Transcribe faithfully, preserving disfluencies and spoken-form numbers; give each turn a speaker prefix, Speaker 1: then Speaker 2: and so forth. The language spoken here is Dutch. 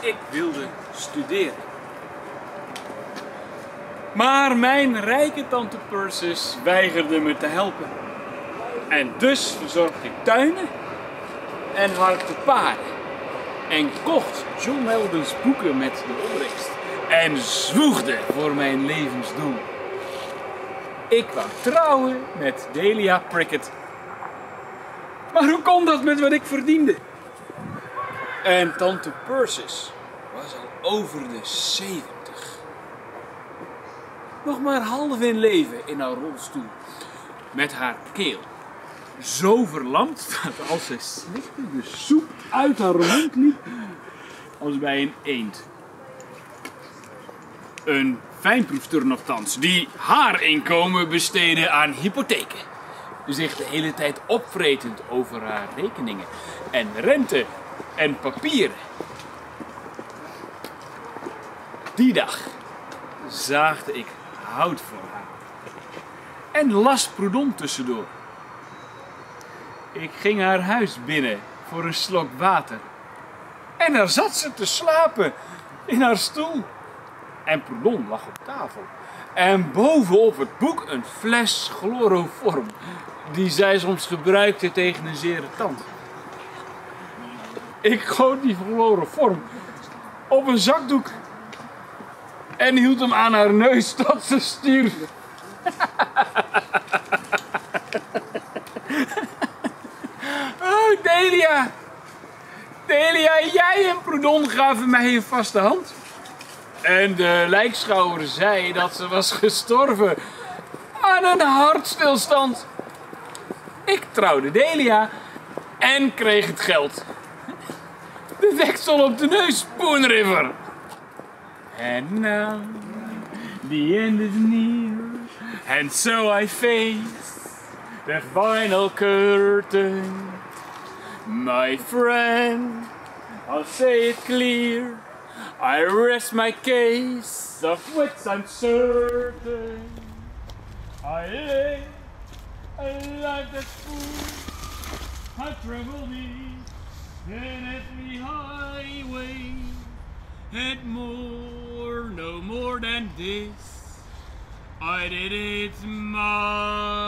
Speaker 1: ik wilde studeren. Maar mijn rijke tante Persis weigerde me te helpen. En dus verzorgde ik tuinen en harkte paarden. En kocht John Weldon's boeken met de opbrengst. En zwoegde voor mijn levensdoel. Ik wou trouwen met Delia Prickett. Maar hoe kon dat met wat ik verdiende? En tante Persis was al over de zeventig. Nog maar half in leven in haar rolstoel. Met haar keel zo verlamd dat als ze slikte de soep uit haar mond liep als bij een eend. Een fijnproefster nogthans, die haar inkomen besteedde aan hypotheken. Zich de hele tijd opvretend over haar rekeningen en rente en papieren. Die dag zaagde ik hout voor haar en las Proudhon tussendoor. Ik ging haar huis binnen voor een slok water en daar zat ze te slapen in haar stoel. En Proudhon lag op tafel. En bovenop het boek een fles chloroform, die zij soms gebruikte tegen een zere tand. Ik goot die chloroform op een zakdoek en hield hem aan haar neus tot ze stierf. Oh, Delia! Delia, jij en Proudhon gaven mij een vaste hand. En de lijkschouwer zei dat ze was gestorven aan een hartstilstand. Ik trouwde Delia en kreeg het geld. De deksel op de neus, Spoon River. And now the end is near, and so I face the final curtain. My friend, I'll say it clear, I rest my case, of which I'm certain. I live a life that's full, I travel deep in every highway, and more, no more than this, I did it my